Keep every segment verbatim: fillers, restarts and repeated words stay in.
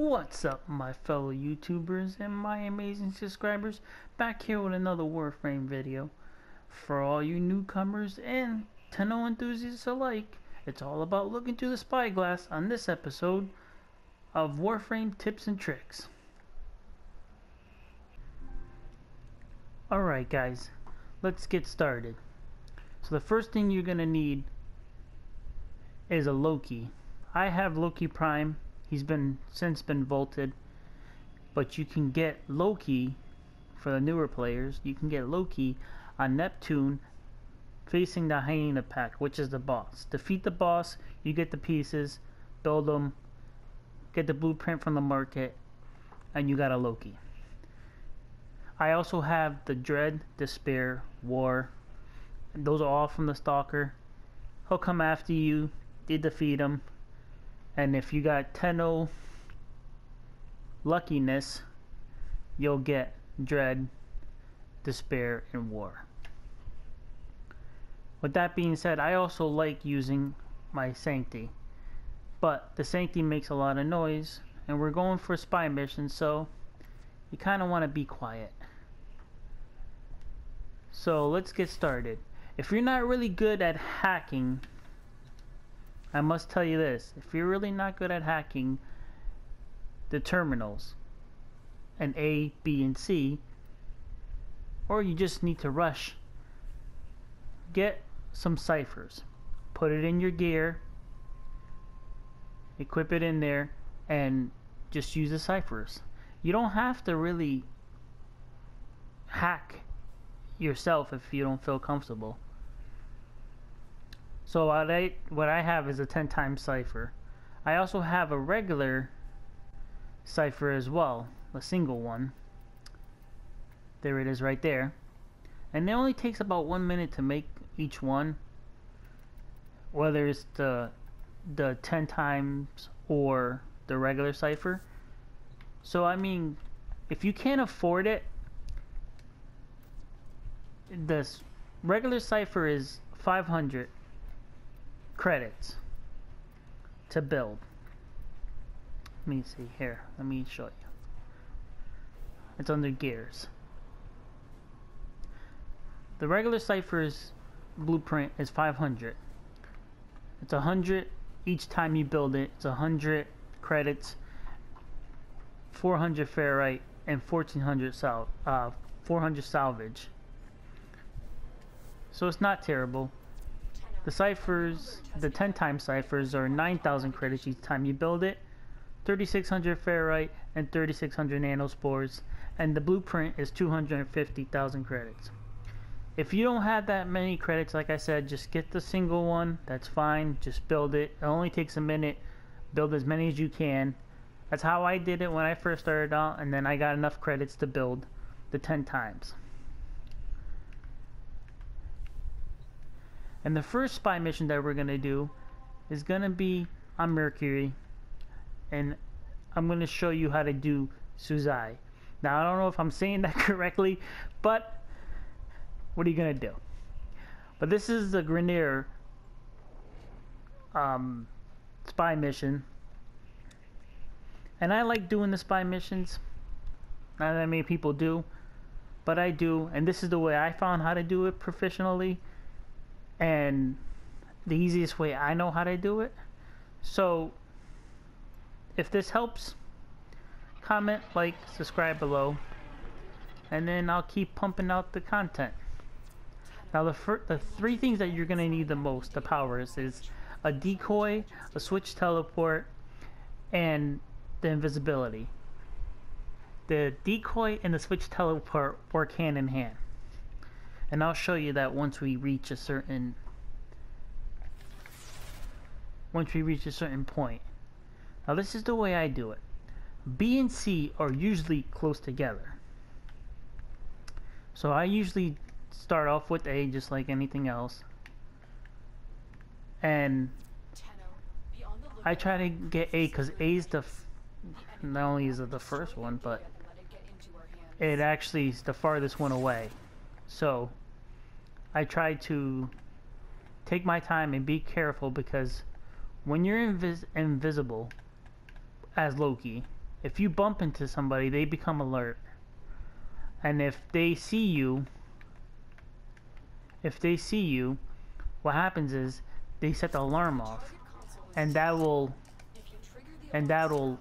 What's up, my fellow YouTubers and my amazing subscribers? Back here with another Warframe video. For all you newcomers and Tenno enthusiasts alike, it's all about looking through the spyglass on this episode of Warframe Tips and Tricks. Alright guys, let's get started. So the first thing you're going to need is a Loki. I have Loki Prime. He's been since been vaulted, but you can get Loki for the newer players. You can get Loki on Neptune facing the Hyena Pack, which is the boss. Defeat the boss, you get the pieces, build them, get the blueprint from the market, and you got a Loki. I also have the Dread, Despair, War. Those are all from the Stalker. He'll come after you, you defeat him. And if you got Tenno luckiness, you'll get Dread, Despair, and War. With that being said, I also like using my Sancti. But the Sancti makes a lot of noise, and we're going for a spy mission, so you kind of want to be quiet. So let's get started. If you're not really good at hacking, I must tell you this, if you're really not good at hacking the terminals and A, B, and C, or you just need to rush, get some ciphers, put it in your gear, equip it in there, and just use the ciphers. You don't have to really hack yourself if you don't feel comfortable. So what I, what I have is a ten times cipher. I also have a regular cipher as well, a single one. There it is right there. And it only takes about one minute to make each one, whether it's the, the ten times or the regular cipher. So I mean, if you can't afford it, this regular cipher is five hundred credits to build. Let me see here. Let me show you. It's under gears. The regular cipher's blueprint is five hundred. It's one hundred each time you build it. It's one hundred credits, four hundred ferrite, and fourteen hundred sal uh, four hundred salvage. So it's not terrible. The ciphers, the ten times ciphers are nine thousand credits each time you build it, thirty-six hundred ferrite, and thirty-six hundred nanospores, and the blueprint is two hundred fifty thousand credits. If you don't have that many credits, like I said, just get the single one, that's fine, just build it. It only takes a minute, build as many as you can. That's how I did it when I first started out, and then I got enough credits to build the ten times. And the first spy mission that we're going to do is going to be on Mercury. And I'm going to show you how to do Suzai. Now, I don't know if I'm saying that correctly, but what are you going to do? But this is the Grenier um, spy mission. And I like doing the spy missions. Not that many people do, but I do. And this is the way I found how to do it professionally. And the easiest way I know how to do it. So if this helps, comment, like, subscribe below, and then I'll keep pumping out the content. Now the fir the three things that you're gonna need the most, the powers, is a decoy, a switch teleport, and the invisibility. The decoy and the switch teleport work hand in hand. And I'll show you that once we reach a certain once we reach a certain point. Now this is the way I do it. B and C are usually close together. So I usually start off with A just like anything else. And I try to get A because A is the f not only is it the first one, but it actually is the farthest one away. So I try to take my time and be careful, because when you're invis invisible as Loki, if you bump into somebody, they become alert. And if they see you, if they see you, what happens is they set the alarm off, and that will, and that will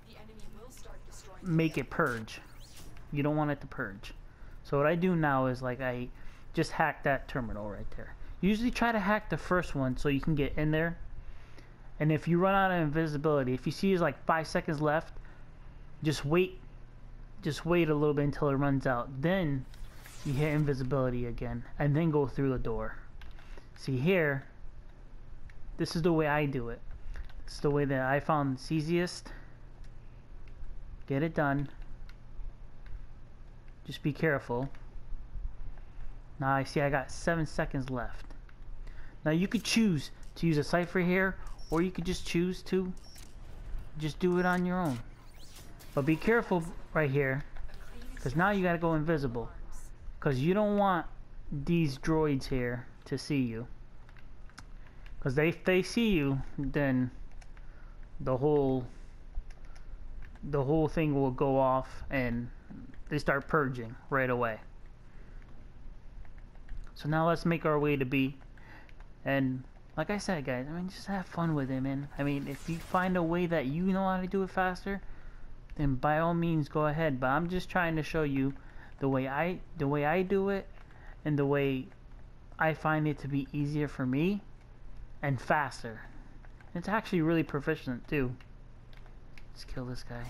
make it purge. You don't want it to purge. So what I do now is like I just hack that terminal right there. Usually try to hack the first one so you can get in there. And if you run out of invisibility, if you see there's like five seconds left, just wait. Just wait a little bit until it runs out. Then you hit invisibility again, and then go through the door. See here, this is the way I do it. This is the way that I found it's easiest. Get it done. Just be careful. Now I see I got seven seconds left. Now you could choose to use a cipher here, or you could just choose to just do it on your own. But be careful right here, because now you gotta go invisible, because you don't want these droids here to see you, because they, if they see you, then the whole the whole thing will go off and they start purging right away. So now let's make our way to B. And like I said, guys, I mean, just have fun with it, man. I mean, if you find a way that you know how to do it faster, then by all means go ahead. But I'm just trying to show you the way I the way I do it, and the way I find it to be easier for me and faster. It's actually really proficient too. Let's kill this guy.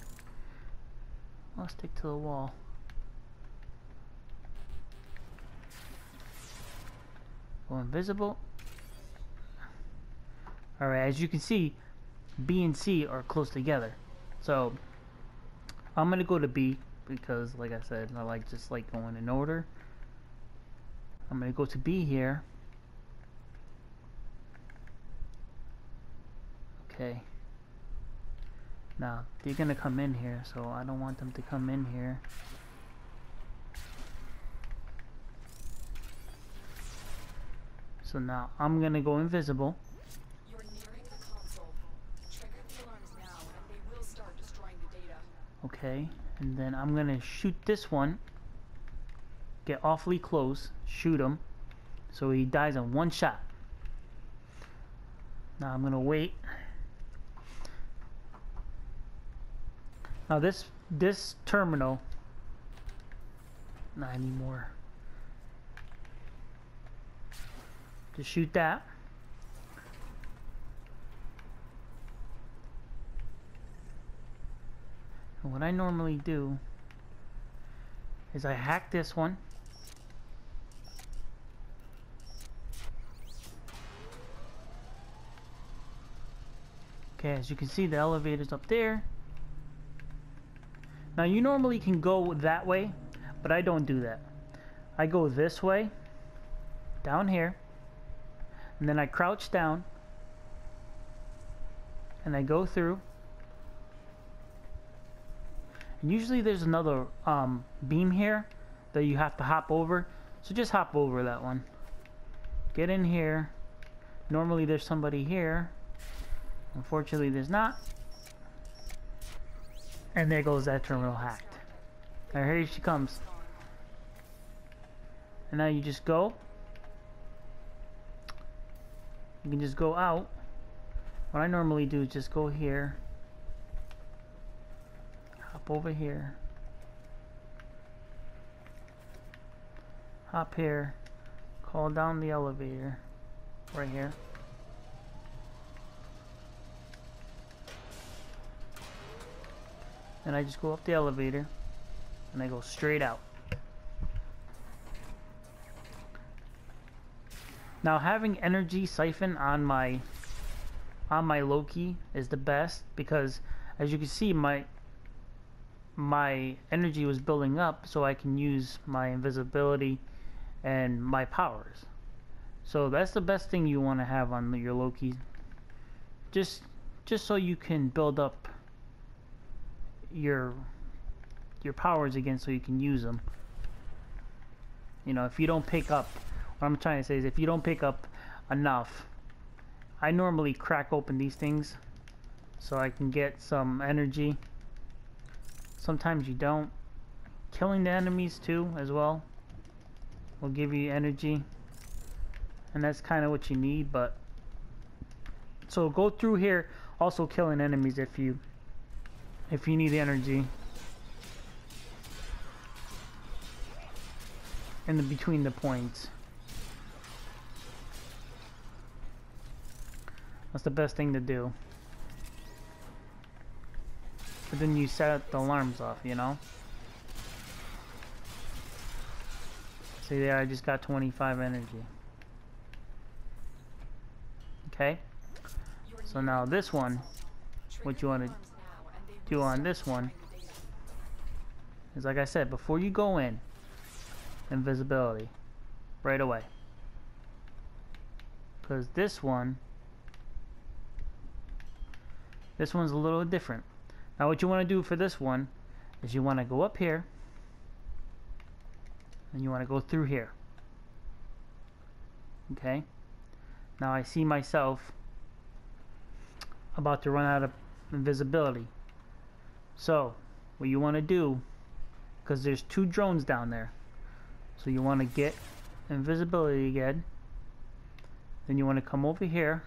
I'll stick to the wall. Go invisible. Alright, as you can see, B and C are close together. So I'm gonna go to B because, like I said, I like just like going in order. I'm gonna go to B here. Okay. Now they're gonna come in here, so I don't want them to come in here. So now I'm gonna go invisible. You're nearing the console. Trigger the alarms now, and they will start destroying the data. Okay, and then I'm gonna shoot this one. Get awfully close, shoot him, so he dies in one shot. Now I'm gonna wait. Now this this terminal, not anymore. Just shoot that. And what I normally do is I hack this one. Okay, as you can see, the elevator's up there. Now you normally can go that way, but I don't do that. I go this way, down here, and then I crouch down, and I go through. And usually there's another um, beam here that you have to hop over, so just hop over that one. Get in here. Normally there's somebody here. Unfortunately there's not. And there goes that terminal hacked. Now here she comes. And now you just go. You can just go out. What I normally do is just go here. Hop over here. Hop here. Call down the elevator. Right here. And I just go up the elevator and I go straight out. Now having energy siphon on my on my Loki is the best, because as you can see my my energy was building up, so I can use my invisibility and my powers. So that's the best thing you want to have on your Loki. Just just so you can build up your your powers again, so you can use them. You know, if you don't pick up, what I'm trying to say is if you don't pick up enough, I normally crack open these things so I can get some energy. sometimes you don't. Killing the enemies too as well will give you energy, and that's kind of what you need. But so go through here also killing enemies if you if you need energy in the between the points. That's the best thing to do. But then you set the alarms off, you know? See there, I just got twenty-five energy. Okay? So now this one, what you want to do on this one is, like I said, before you go in, invisibility. Right away. Because this one, this one's a little different. Now what you want to do for this one is you want to go up here and you want to go through here. Okay? Now I see myself about to run out of invisibility. So what you want to do, because there's two drones down there, so you want to get invisibility again. Then you want to come over here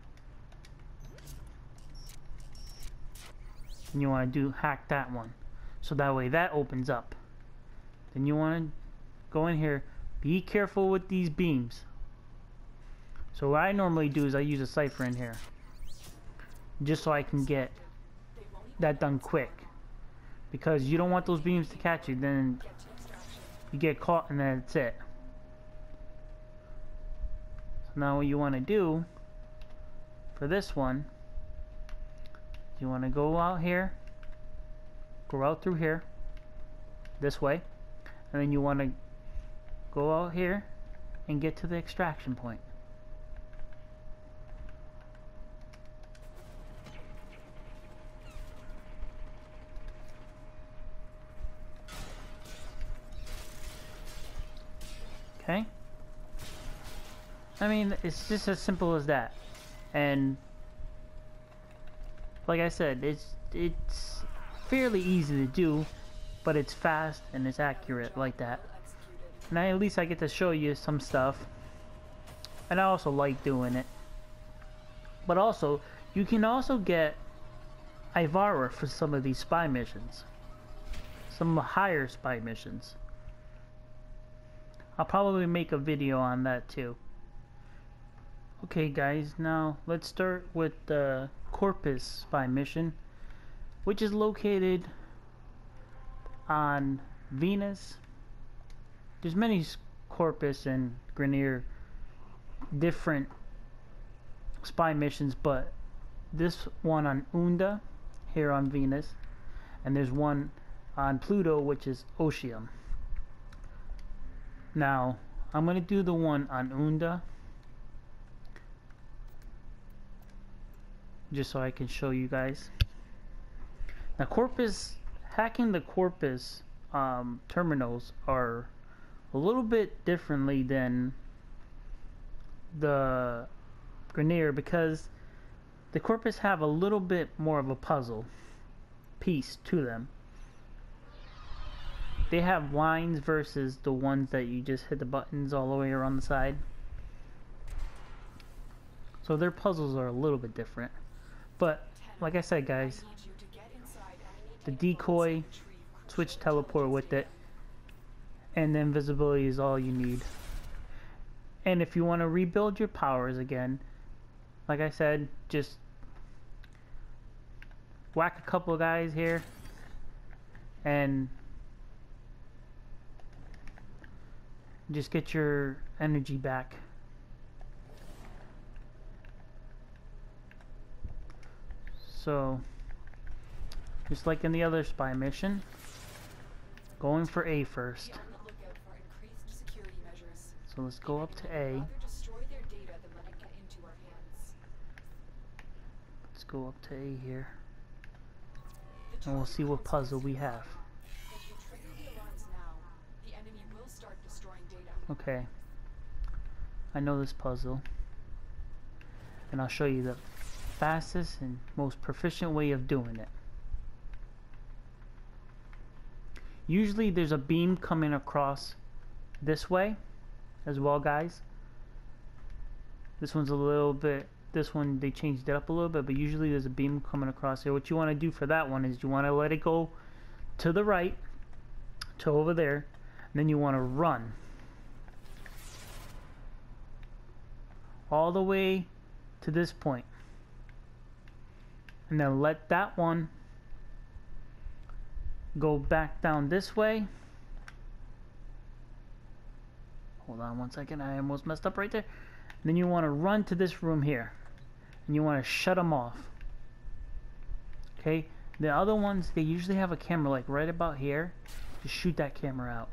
and you want to do hack that one, so that way that opens up. Then you want to go in here, be careful with these beams. So what I normally do is I use a cipher in here just so I can get that done quick, because you don't want those beams to catch you, then you get caught and then that's it. So now what you want to do for this one, you want to go out here, go out through here this way, and then you want to go out here and get to the extraction point. Okay? I mean, it's just as simple as that. And like I said, it's it's fairly easy to do, but it's fast and it's accurate like that. And I, at least I get to show you some stuff. And I also like doing it. But also, you can also get Ivara for some of these spy missions. Some higher spy missions. I'll probably make a video on that too. Okay guys, now let's start with the Corpus spy mission, which is located on Venus. There's many Corpus and Grineer different spy missions, but this one on Unda here on Venus, and there's one on Pluto, which is Oceum. Now I'm gonna do the one on Unda just so I can show you guys. Now Corpus, hacking the Corpus um, terminals are a little bit differently than the Grineer, because the Corpus have a little bit more of a puzzle piece to them. They have lines versus the ones that you just hit the buttons all the way around the side. So their puzzles are a little bit different. But like I said guys, the decoy, switch teleport with it, and the invisibility is all you need. And if you want to rebuild your powers again, like I said, just whack a couple of guys here and just get your energy back. So just like in the other spy mission, going for A first. So let's go up to A. Let's go up to A here, and we'll see what puzzle we have. Okay, I know this puzzle, and I'll show you the fastest and most proficient way of doing it. Usually there's a beam coming across this way as well, guys. This one's a little bit, this one they changed it up a little bit, but usually there's a beam coming across here. What you want to do for that one is you want to let it go to the right, to over there, and then you want to run all the way to this point, and then let that one go back down this way. Hold on one second, I almost messed up right there. And then you want to run to this room here, and you want to shut them off. Okay, the other ones, they usually have a camera like right about here. Just shoot that camera out.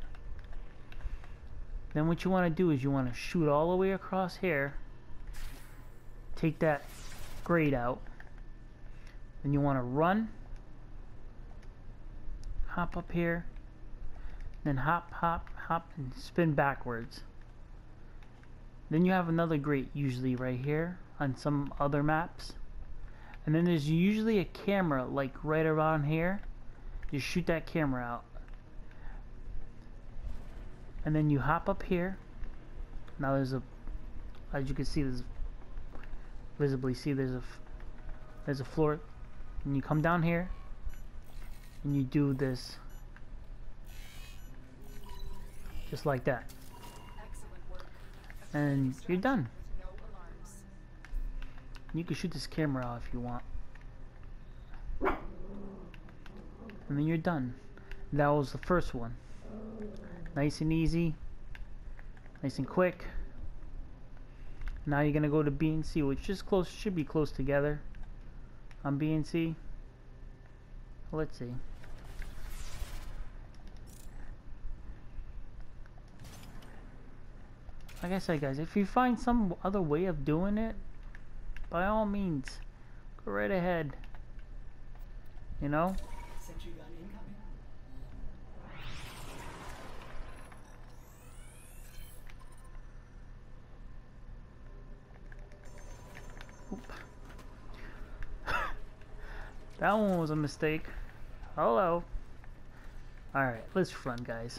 Then what you want to do is you want to shoot all the way across here, take that grate out, then you want to run, hop up here, then hop, hop, hop, and spin backwards. Then you have another grate usually right here on some other maps. And then there's usually a camera like right around here. Just shoot that camera out. And then you hop up here. Now there's a, as you can see, there's visibly see there's a there's a floor. And you come down here and you do this just like that. And you're done. You can shoot this camera out if you want. And then you're done. That was the first one. Nice and easy. Nice and quick. Now you're gonna go to B and C, which is close, should be close together. On B and C. Let's see. Like I said, guys, if you find some other way of doing it, by all means, go right ahead. You know? Sentry gun incoming. Oop. That one was a mistake. Hello. Alright, let's run, guys.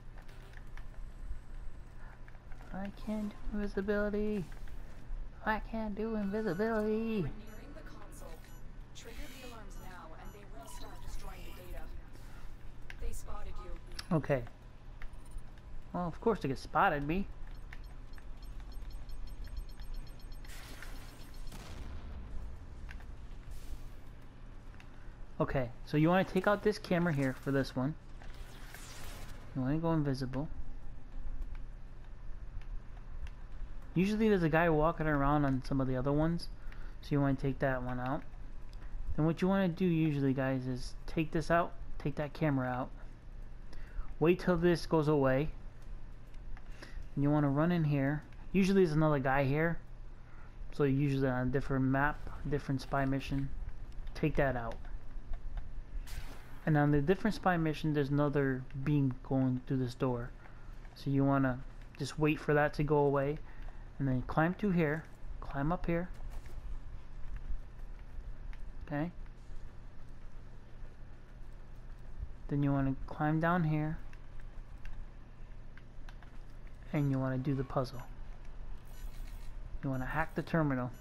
I can't do invisibility. I can't do invisibility. We're nearing the console. Trigger the alarms now, and they will start destroying the data. They spotted you. Okay. Well, of course they get spotted me. Okay, so you want to take out this camera here for this one. You want to go invisible. Usually there's a guy walking around on some of the other ones, so you want to take that one out. Then what you want to do usually, guys, is take this out, take that camera out, wait till this goes away, and you want to run in here. Usually there's another guy here, so usually on a different map, different spy mission, take that out. And on the different spy mission there's another beam going through this door, so you want to just wait for that to go away. And then climb through here, climb up here, okay? Then you want to climb down here, and you want to do the puzzle. You want to hack the terminal.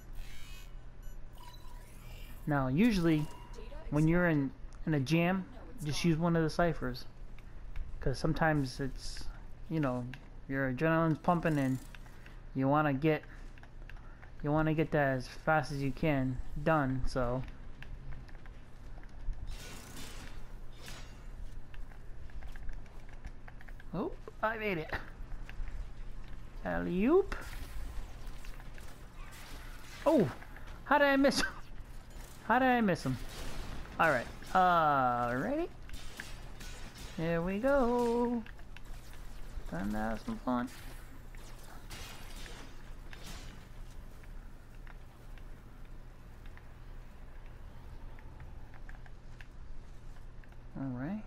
Now, usually, when you're in, in a jam, just use one of the ciphers. Because sometimes it's, you know, your adrenaline's pumping and you want to get you want to get that as fast as you can done, so oh, I made it. Alley-oop. Oh, how did I miss him? How did I miss him? Alright, uh, ready? Here we go. Time to have some fun. Alright.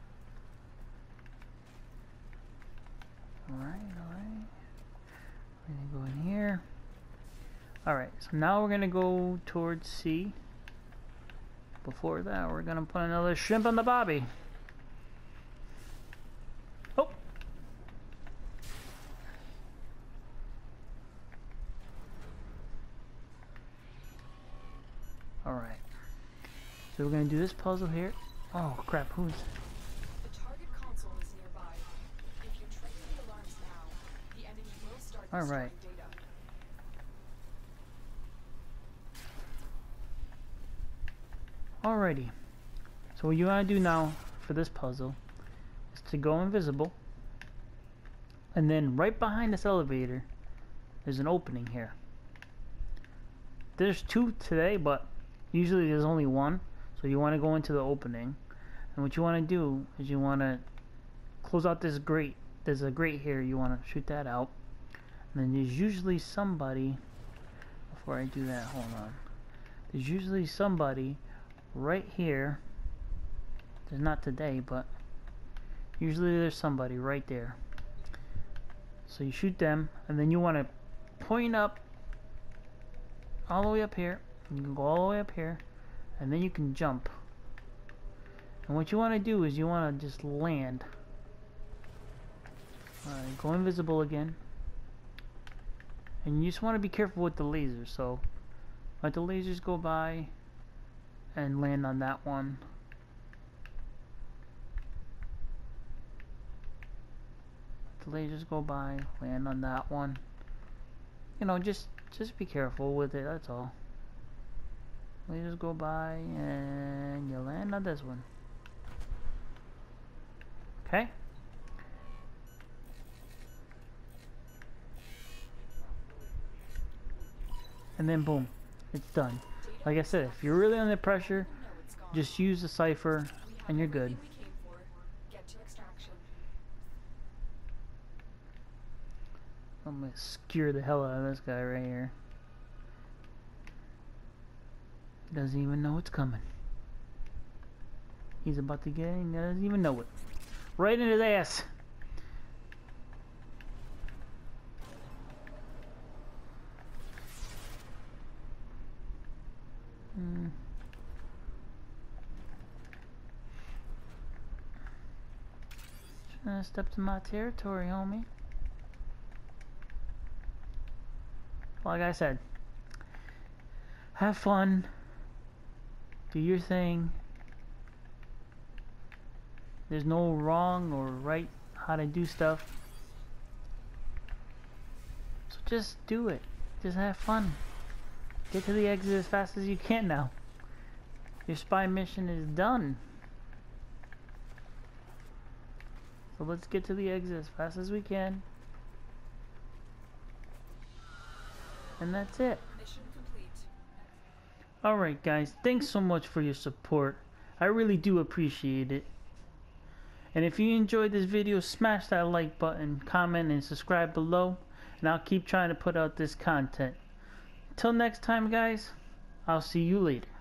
Alright, alright. We're gonna go in here. Alright, so now we're gonna go towards C. Before that, we're gonna put another shrimp on the bobby. Alright. So we're gonna do this puzzle here. Oh crap, who's... The target console is nearby. If you trigger the alarms now, the enemy will start All destroying right. data. Alrighty. So what you want to do now for this puzzle is to go invisible, and then right behind this elevator there's an opening here. There's two today, but usually there's only one, so you want to go into the opening, and what you want to do is you want to close out this grate. There's a grate here, you want to shoot that out, and then there's usually somebody, before I do that, hold on, there's usually somebody right here. There's not today, but usually there's somebody right there. So you shoot them, and then you want to point up all the way up here. You can go all the way up here, and then you can jump. And what you want to do is you want to just land. Alright, go invisible again. And you just want to be careful with the lasers. So let the lasers go by and land on that one. The lasers go by, land on that one. You know, just just be careful with it, that's all. Lasers go by and you land on this one. Okay? And then boom, it's done. Like I said, if you're really under pressure, just use the cipher and you're good. I'm gonna skewer the hell out of this guy right here. He doesn't even know it's coming. He's about to get in, he doesn't even know it. Right in his ass! Hmm. Trying to step to my territory, homie. Like I said, have fun, do your thing. There's no wrong or right how to do stuff. So just do it. Just have fun. Get to the exit as fast as you can now. Your spy mission is done. So let's get to the exit as fast as we can. And that's it. Mission complete. Alright guys, thanks so much for your support. I really do appreciate it. And if you enjoyed this video, smash that like button, comment, and subscribe below. And I'll keep trying to put out this content. Till next time guys, I'll see you later.